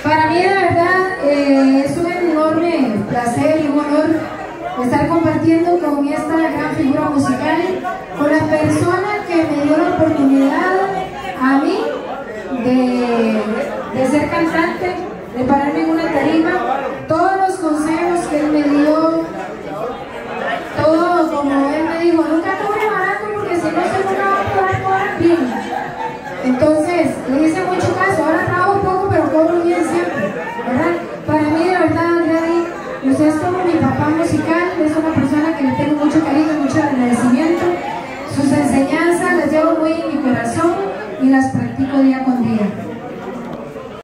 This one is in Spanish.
Para mí de verdad es un enorme placer y un honor estar compartiendo con esta gran figura musical, con la persona que me dio la oportunidad a mí de ser cantante, de pararme en una tarima, todos los consejos que él me dio, todo como él me dijo, nunca cobre barato porque si no se va a poder cobrar bien. Entonces le hice mucho caso, ahora trabajo poco pero cobro bien siempre, ¿verdad? Para mí de verdad, Grady, usted es como mi papá musical, es una persona que le tengo mucho cariño, mucho agradecimiento. Sus enseñanzas las llevo muy en mi corazón y las practico día con día.